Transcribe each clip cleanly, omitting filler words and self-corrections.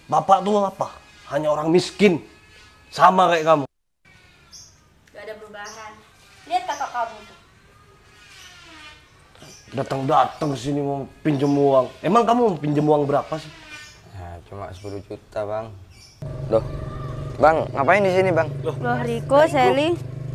Bapak tuh apa? Hanya orang miskin. Sama kayak kamu. Gak ada perubahan. Lihat kakak kamu tuh. Datang-datang sini mau pinjam uang. Emang kamu mau pinjam uang berapa sih? Ya, cuma 10 juta, Bang. Loh, Bang, ngapain di sini, Bang? Loh Riko, Sally.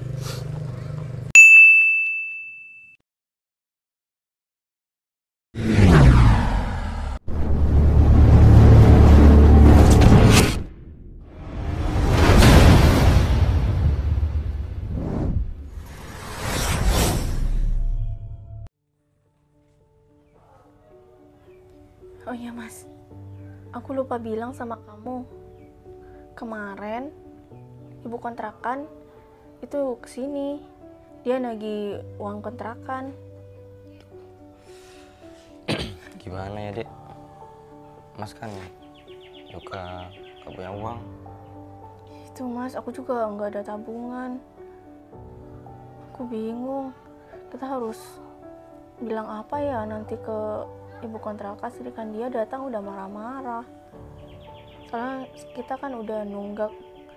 Oh iya mas, aku lupa bilang sama kamu. Kemarin ibu kontrakan itu kesini, dia nagih uang kontrakan. Gimana ya, Dek? Mas kan juga gak punya uang. Itu mas, aku juga nggak ada tabungan. Aku bingung, kita harus bilang apa ya nanti ke ibu kontrakan, sedangkan dia datang udah marah-marah. Soalnya kita kan udah nunggak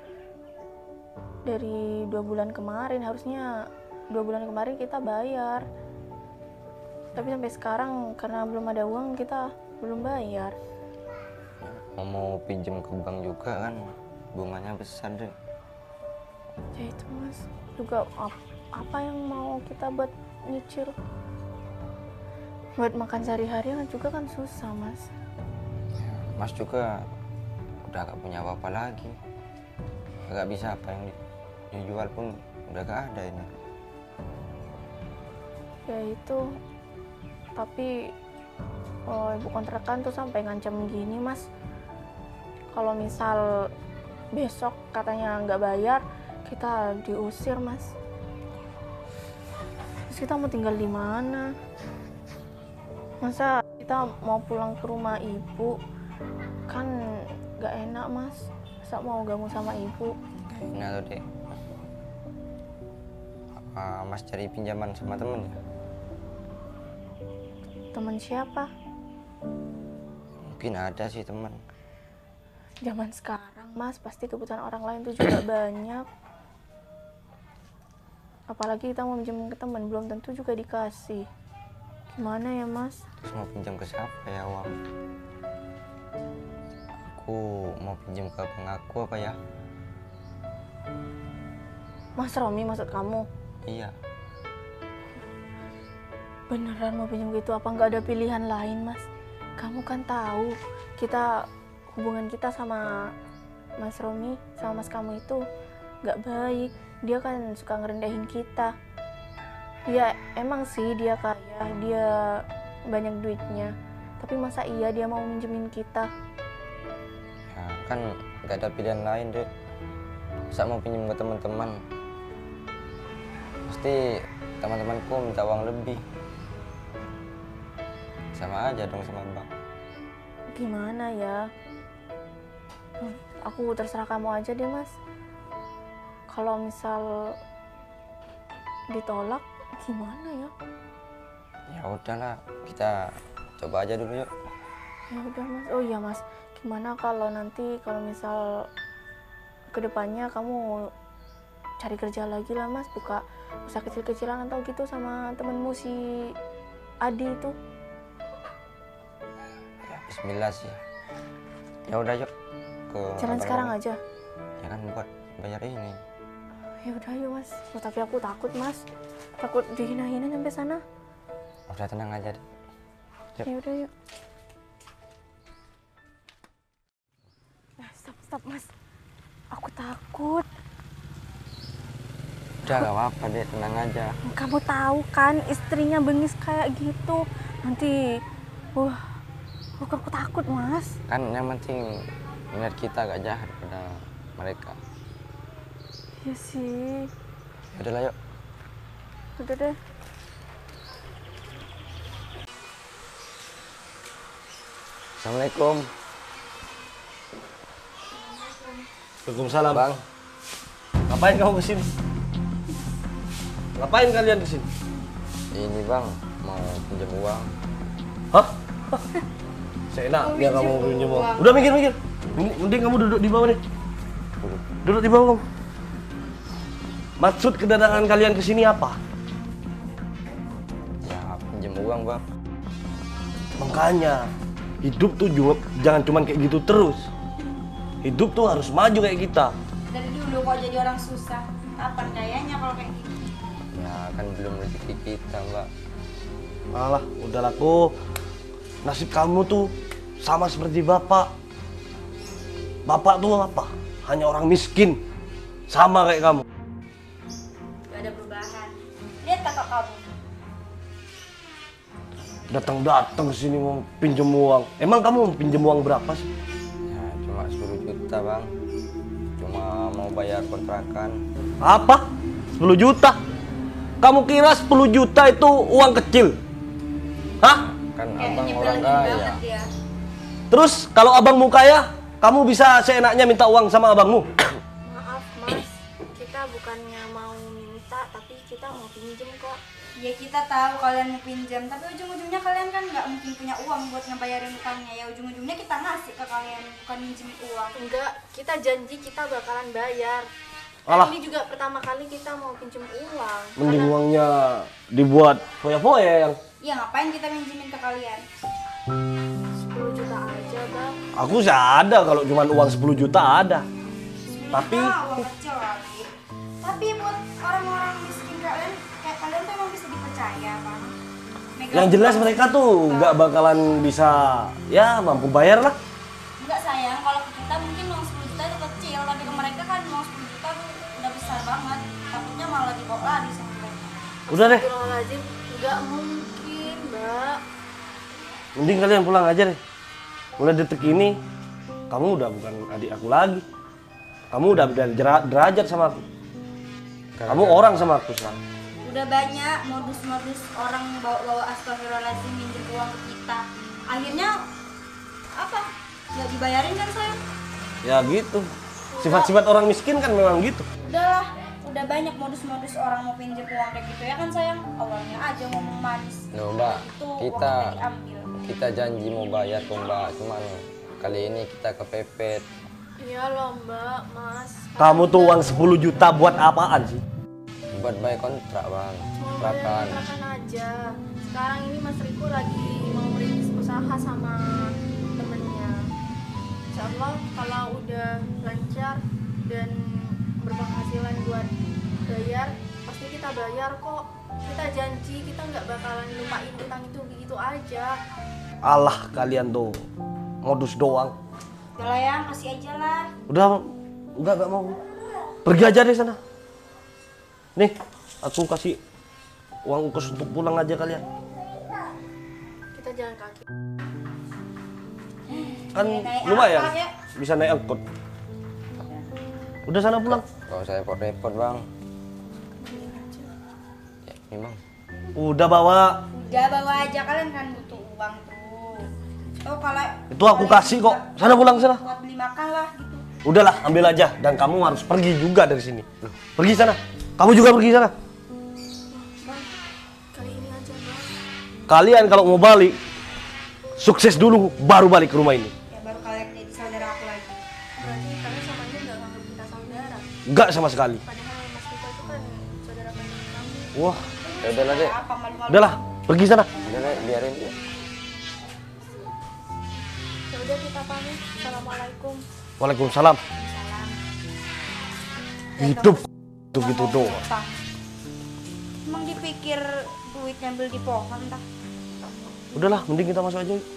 dari 2 bulan kemarin, harusnya 2 bulan kemarin kita bayar. Tapi sampai sekarang karena belum ada uang kita belum bayar. Mau pinjam ke bank juga kan, bunganya besar, Dek. Ya itu mas, juga apa yang mau kita buat nyicil? Buat makan sehari-hari juga kan susah mas. Mas juga udah gak punya apa-apa lagi. Gak bisa, apa yang dijual pun udah gak ada ini. Ya itu, tapi ibu kontrakan tuh sampai ngancam gini mas, kalau misal besok katanya nggak bayar kita diusir mas. Terus kita mau tinggal di mana? Masa kita mau pulang ke rumah ibu? Kan gak enak mas, masa mau gabung sama ibu? Nah tuh, Dek. Apa Mas cari pinjaman sama temen ya? Teman siapa? Mungkin ada sih teman. Zaman sekarang mas, pasti kebutuhan orang lain tuh juga banyak. Apalagi kita mau pinjam ke teman, belum tentu juga dikasih. Gimana ya mas? Terus mau pinjam ke siapa ya uang? Aku mau pinjam ke abang aku apa ya? Mas Romi maksud kamu? Iya. Beneran mau pinjam gitu, apa nggak ada pilihan lain mas? Kamu kan tahu kita, hubungan kita sama Mas Romi sama mas kamu itu nggak baik. Dia kan suka ngerendahin kita. Ya emang sih dia kaya, dia banyak duitnya, tapi masa iya dia mau minjemin kita? Ya kan gak ada pilihan lain, Dek. Masa mau pinjam ke teman-teman, pasti teman-temanku minta uang lebih. Sama aja dong sama bank. Gimana ya? Aku terserah kamu aja deh mas. Kalau misal ditolak gimana ya? Ya udahlah, kita coba aja dulu yuk. Ya udah mas. Oh iya mas, gimana kalau nanti kalau misal kedepannya kamu cari kerja lagi lah mas, buka usaha kecil-kecilan atau gitu sama temenmu si Adi itu. Ya bismillah sih. Ya udah yuk ke Jalan sekarang abang. aja. Ya kan buat bayar ini. Ya udah yuk mas. Oh, tapi aku takut mas, takut dihina-hina sampai sana. Udah tenang aja, Dek. Yuk. Ya udah yuk. Nah, stop mas. Aku takut. Udah gak apa-apa, Dek, tenang aja. Kamu tahu kan istrinya bengis kayak gitu. Nanti, aku takut mas. Kan yang penting niat kita gak jahat pada mereka. Ya sih. Udah lah yuk. Udah deh. Assalamualaikum. Waalaikumsalam. Bang. Ngapain kamu kesini? Ngapain kalian kesini? Ini bang, mau pinjam uang. Hah? Seenaknya kamu pinjam uang. Udah mikir-mikir. Mending kamu duduk di bawah deh. Duduk di bawah kamu. Maksud kedatangan kalian ke sini apa? Ya pinjam uang bang. Makanya hidup tuh jangan cuman kayak gitu terus. Hidup tuh harus maju kayak kita. Dari dulu kok jadi orang susah. Kapan kayaknya kalau kayak gitu? Ya kan belum rezeki kita mbak. Malah udah laku. Nasib kamu tuh sama seperti bapak. Bapak tuh apa? Hanya orang miskin. Sama kayak kamu. Gak ada perubahan. Lihat kakak kamu. Datang-datang sini mau pinjam uang. Emang kamu mau pinjam uang berapa sih? Ya cuma 10 juta bang. Cuma mau bayar kontrakan. Apa? 10 juta? Kamu kira 10 juta itu uang kecil? Hah? Kan Kayak abang nyebelin orang kaya. banget ya. Terus kalau abangmu kaya, kamu bisa seenaknya minta uang sama abangmu? Maaf mas, kita bukannya mau minta, tapi kita mau pinjem kok. Ya kita tahu kalian mau pinjam, tapi ujung-ujungnya kalian kan nggak mungkin punya uang buat ngebayarin utangnya. Ya ujung-ujungnya kita ngasih ke kalian, bukan minjem uang. Enggak, kita janji kita bakalan bayar. Alah. Ini juga pertama kali kita mau pinjem uang. Mending uangnya dibuat foya-foya yang... Iya ngapain kita minjemin ke kalian? 10 juta aja bang. Aku sih ada kalau cuma uang 10 juta ada. Tapi Uang kecil lagi. Tapi buat orang-orang miskin kayak kalian tuh emang bisa dipercaya kan? yang jelas mereka tuh nggak bakalan bisa ya mampu bayar lah. Enggak sayang, kalau ke kita mungkin uang 10 juta itu kecil, tapi ke mereka kan uang 10 juta tuh udah besar banget. Takutnya malah dibawa lari sama mereka. Udah deh, Astagfirullahaladzim, nggak mungkin mbak. mending kalian pulang aja deh. Mulai detik ini kamu udah bukan adik aku lagi. Kamu udah beda derajat sama aku. Kamu orang sama aku sekarang. Udah banyak modus-modus orang bawa astagfirullahaladzim minjem uang ke kita. Akhirnya apa? Nggak dibayarin kan sayang? Ya gitu. Sifat-sifat orang miskin kan memang gitu. Udahlah, udah banyak modus-modus orang mau pinjem uang kayak gitu ya kan sayang? Awalnya aja ngomong manis. Loh mbak, Itu kita uangnya diambil. kita janji mau bayar kok mbak, cuman kali ini kita kepepet. Iya loh mbak, mas. Kamu tuh uang 10 juta buat apaan sih? Buat bayar kontrak bang, Mau kontrakan. bayar kontrakan aja. Sekarang ini Mas Riko lagi mau merintis usaha sama temennya. Insya Allah kalau udah lancar dan berpenghasilan buat bayar, pasti kita bayar kok. Kita janji kita nggak bakalan lupain utang itu begitu aja. Allah kalian tuh modus doang. Udah lah yang kasih aja lah. Udah enggak mau. Pergi aja deh sana. Nih, aku kasih uang ongkos untuk pulang aja kalian. Kita jalan kaki. Kan Naik lumayan apa, ya? bisa naik angkot. Udah sana pulang. Kalau saya repot-repot bang. Ya, ini bang. Udah bawa. Udah bawa aja, kalian kan butuh uang tuh. Oh kalau Itu aku kasih kok. Sana pulang sana. buat beli makan lah gitu. Udahlah, ambil aja dan kamu harus pergi juga dari sini. Pergi sana. Kamu juga pergi sana. Bang, kali ini aja bang. Kalian kalau mau balik sukses dulu baru balik ke rumah ini. Ya baru kalian jadi saudara aku lagi. Berarti kalian sama dia nggak nganggap kita saudara. Enggak sama sekali. Padahal Mas Riko itu kan saudara kandung kamu. Wah, Ya udahlah deh, Apa malu-malu? udahlah, pergi sana. udah deh, biarin dia. Ya udah kita pamit. Assalamualaikum. Waalaikumsalam. Hidup tuh gitu doang. Utang. Emang dipikir duit ngambil di pohon tah? Udahlah, mending kita masuk aja. yuk.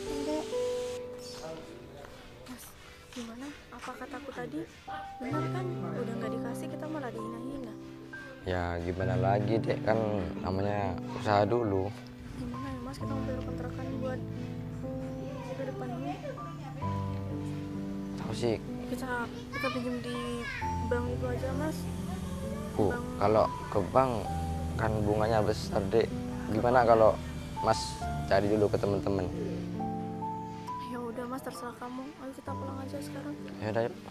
Mas, gimana? Apa kataku tadi? Benar kan? Udah nggak dikasih kita malah dihina-hina. Ya gimana lagi dek, kan namanya usaha dulu. Gimana ya mas? Kita mau bayar kontrakan buat ke depan ini. Tahu sih, Kita pinjam di bank itu aja mas. Bu, kalau ke bank kan bunganya besar dek. Gimana kalau mas cari dulu ke teman-teman? Ya udah mas, terserah kamu. Ayo kita pulang aja sekarang. Ya udah yuk.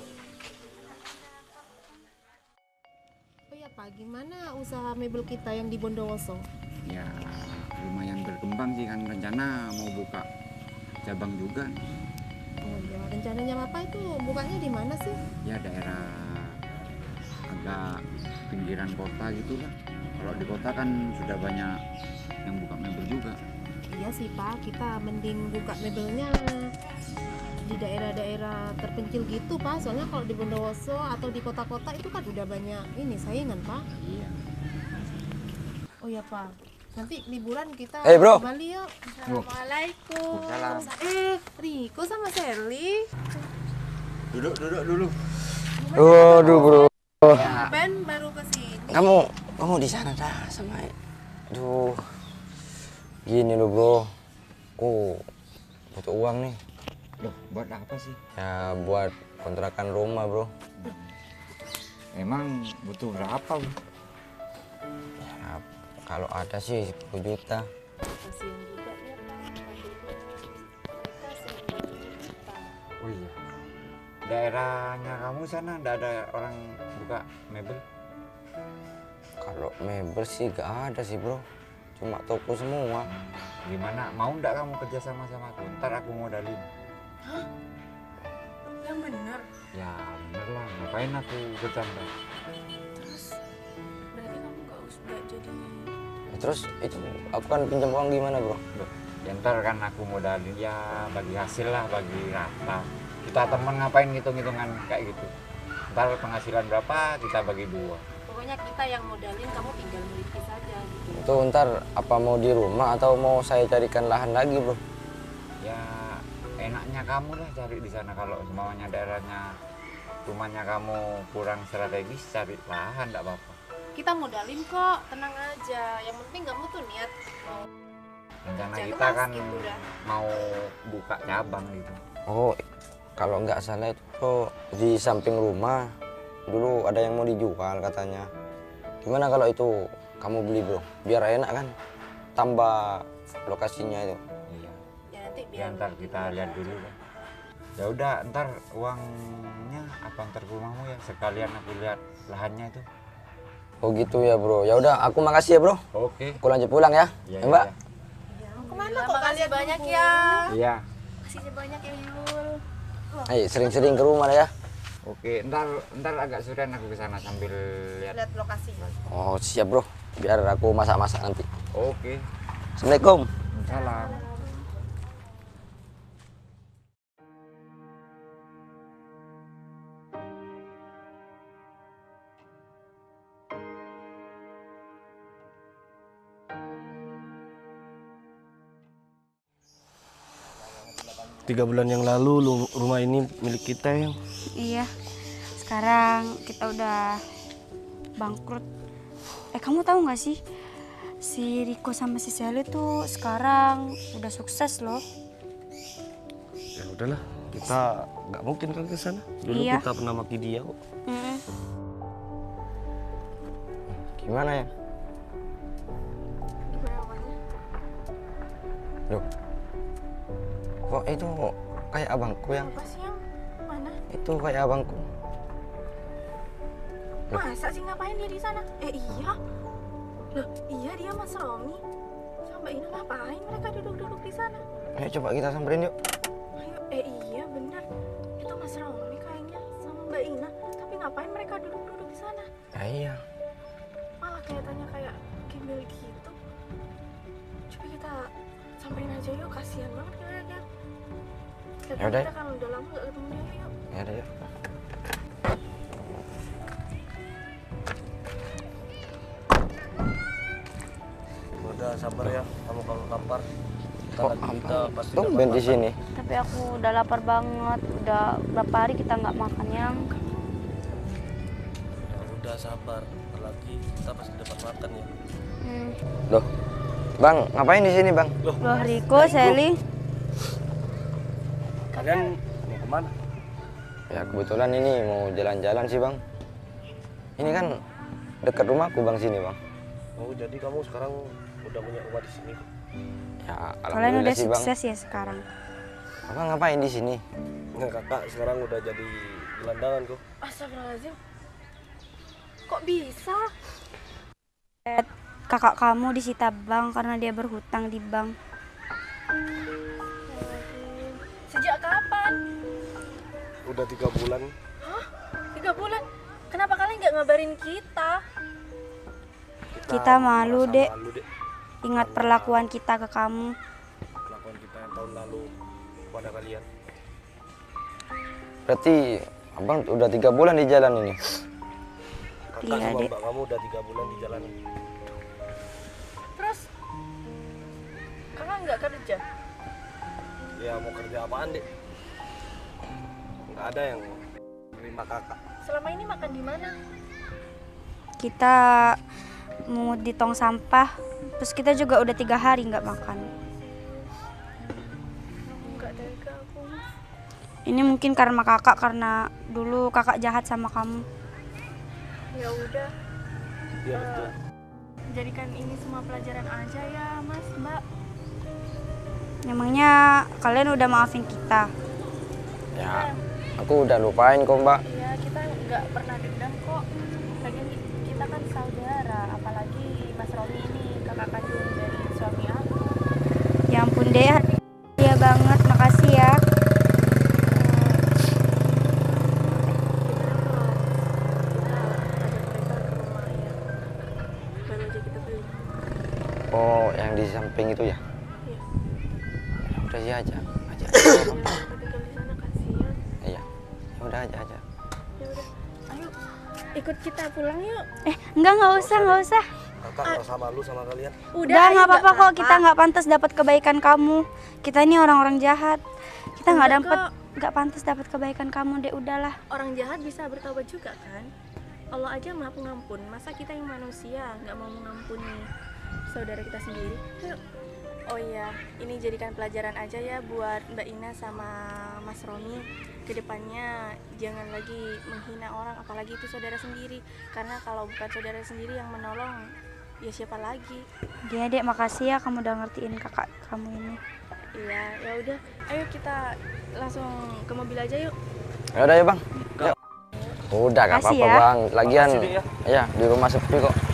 Oh ya Pak, gimana usaha mebel kita yang di Bondowoso? Ya lumayan berkembang sih, kan rencana mau buka cabang juga. Oh iya, rencananya Bapak itu bukanya di mana sih? Ya daerah agak pinggiran kota gitu kan. Kalau di kota kan sudah banyak yang buka mebel juga. Iya sih Pak, kita mending buka mebelnya di daerah-daerah terpencil gitu Pak. Soalnya kalau di Bondowoso atau di kota-kota itu kan udah banyak ini saingan Pak. Iya. Oh iya Pak, nanti liburan kita Bro. ke Bali yuk. Assalamualaikum. Salam. Riko sama Sherly. Duduk dulu. Aduh bro, Ben baru ke sini. kamu di sana dah sama. Aduh, gini loh bro, aku butuh uang nih. Loh, buat apa sih? Ya buat kontrakan rumah bro. Emang butuh berapa, Bro? Ya, kalau ada sih 10 juta. Kasihan juga ya Pak. Kasihan juga. Oh iya. Daerahnya kamu sana enggak ada orang buka mebel? Kalau mebel sih gak ada sih bro, cuma toko semua. Gimana? Mau enggak kamu kerja sama aku? Ntar aku modalin. Yang benar. Ya bener lah, ngapain aku bercanda? Terus berarti kamu gak jadi. Ya, terus itu aku kan pinjam uang gimana bro? Loh, ya ntar kan aku modalin ya bagi hasil lah, bagi rata. Kita temen ngapain ngitung-ngitungan kayak gitu. Ntar penghasilan berapa kita bagi dua. Pokoknya kita yang modalin, kamu tinggal melipis saja gitu. Itu ntar apa mau di rumah atau mau saya carikan lahan lagi bro? Ya enaknya kamu lah cari di sana. Kalau semuanya daerahnya rumahnya kamu kurang strategis, cari lahan enggak apa-apa. Kita modalin kok, tenang aja. Yang penting kamu tuh niat mau Rencana kerja kita keras kan gitu dah. mau buka cabang gitu. Oh, kalau nggak salah itu bro, di samping rumah dulu ada yang mau dijual katanya. Gimana kalau itu kamu beli bro? Biar enak kan, tambah lokasinya itu. Iya. Ya nanti Ya biar ntar kita lihat dulu lah. Ya udah, ntar uangnya apa ntar ke rumahmu ya, sekalian aku lihat lahannya itu. Oh gitu ya bro. Ya udah, aku makasih ya bro. Oke. Aku lanjut pulang ya, Iya, ya, Mbak. kemana kok Makasih kalian banyak buru-buru? ya. Iya. Makasih banyak ya Yul. Ayo sering-sering ke rumah ya. Oke, ntar agak sorean aku ke sana sambil lihat. Lihat lokasi. Oh siap bro. Biar aku masak-masak nanti. Oke. Assalamualaikum. Salam. Tiga bulan yang lalu rumah ini milik kita yang. Iya. Sekarang kita udah bangkrut. Kamu tahu nggak sih? Si Riko sama si Sally tuh sekarang udah sukses loh. Ya udahlah, kita nggak mungkin kan ke sana. Dulu Iya. kita pernah maki dia kok. Gimana ya? Loh. Kok itu kayak abangku yang? Apa sih yang mana? Itu kayak abangku. Masa sih ngapain dia di sana? Iya. Loh, iya dia Mas Romi. Sama Mbak Ina ngapain mereka duduk-duduk di sana? Ayo coba kita samperin yuk. Ayo, iya benar. Itu Mas Romi kayaknya sama Mbak Ina. Tapi ngapain mereka duduk-duduk di sana? Ya iya. Malah kelihatannya kayak gembel gitu. Coba kita samperin aja yuk, kasihan banget kayaknya. Yaudah. Kita kan udah lama gak ketemu dia yuk. Ya udah yuk. Udah sabar ya, kamu kalau lapar. Kita Kok lagi kita apa? pasti Tumben dapat di makan. sini. Tapi aku udah lapar banget. Udah berapa hari kita nggak makan yang. Ya udah sabar, apalagi kita pasti dapat makan ya. Loh. Bang, ngapain di sini, Bang? Loh Riko, Sally. Kalian mau kemana? Ya kebetulan ini mau jalan-jalan sih, Bang. Ini kan dekat rumahku, Bang, sini, Bang. Oh jadi kamu sekarang udah punya rumah di sini? Ya, Kalian alhamdulillah udah sih, Bang. sukses ya sekarang. Abang ngapain di sini? Nggak, kakak sekarang udah jadi gelandangan kok. Astagfirullahaladzim. Kok bisa? Kakak kamu disita bank karena dia berhutang di bank. Sejak kapan? udah 3 bulan. 3 bulan? Kenapa kalian nggak ngabarin kita? Kita malu, merasa Dek. malu, Dek. Ingat perlakuan kita ke kamu. Kelakuan kita yang tahun lalu kepada kalian. Berarti abang udah 3 bulan di jalan ini. Kakak Iya, sama Dek. mbak kamu udah 3 bulan di jalan. Terus kakak nggak kerja? Ya mau kerja apaan, Dek? Nggak ada yang menerima kakak. Selama ini makan di mana? Kita mungut di tong sampah. Terus kita juga udah 3 hari nggak makan. Nggak tega aku, Mas. Ini mungkin karena dulu kakak jahat sama kamu. Ya udah, Iya betul. jadikan ini semua pelajaran aja ya, Mas, Mbak. Emangnya kalian udah maafin kita? Ya, aku udah lupain kok mbak. Iya, kita nggak pernah dendam kok. Lagian kita kan saudara, apalagi Mas Romi ini kakak kandung dari suami aku. Ya ampun deh, ya banget, makasih ya. Baru aja kita beli. Oh, yang di samping itu ya? Iya. Udah ya aja. Tinggal di sana kasihan. Iya. Ya udah aja. Ya udah, ayo ikut kita pulang yuk. Nggak usah. Kakak merasa malu sama kalian. Udah nggak apa-apa kok, kita nggak pantas dapat kebaikan kamu. Kita ini orang-orang jahat. Kita nggak pantas dapat kebaikan kamu, Dek. Udahlah. Orang jahat bisa bertobat juga kan? Allah aja maha pengampun. Masa kita yang manusia nggak mau mengampuni saudara kita sendiri? Yuk. Oh iya, ini jadikan pelajaran aja ya buat Mbak Ina sama Mas Romi. Kedepannya jangan lagi menghina orang, apalagi itu saudara sendiri. Karena kalau bukan saudara sendiri yang menolong, ya siapa lagi? Dia, Dek, makasih ya kamu udah ngertiin kakak kamu ini. Iya, ya udah. Ayo kita langsung ke mobil aja yuk. Ya udah ya bang. Yuk. Udah gak Makasih apa-apa ya. bang. Lagian Makasih, Dek, ya. ya di rumah sepi kok.